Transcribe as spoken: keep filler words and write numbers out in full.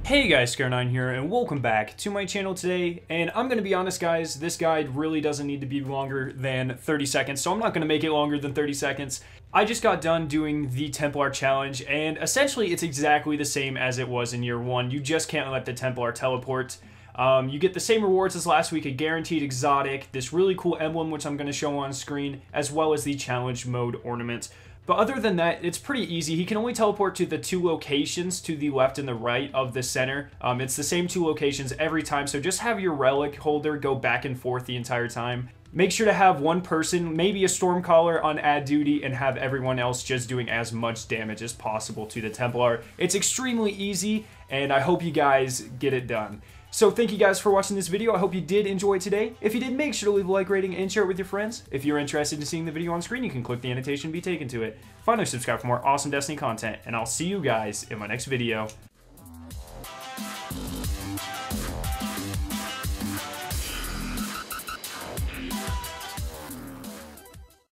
Hey guys, Scare nine here, and welcome back to my channel today. And I'm going to be honest guys, this guide really doesn't need to be longer than thirty seconds, so I'm not going to make it longer than thirty seconds. I just got done doing the Templar challenge, and essentially it's exactly the same as it was in year one. You just can't let the Templar teleport. Um, you get the same rewards as last week, a guaranteed exotic, this really cool emblem which I'm going to show on screen, as well as the challenge mode ornament. But other than that, it's pretty easy. He can only teleport to the two locations to the left and the right of the center. Um, it's the same two locations every time, so just have your relic holder go back and forth the entire time. Make sure to have one person, maybe a Stormcaller, on add duty, and have everyone else just doing as much damage as possible to the Templar. It's extremely easy, and I hope you guys get it done. So thank you guys for watching this video. I hope you did enjoy it today. If you did, make sure to leave a like rating and share it with your friends. If you're interested in seeing the video on screen, you can click the annotation and be taken to it. Finally, subscribe for more awesome Destiny content, and I'll see you guys in my next video.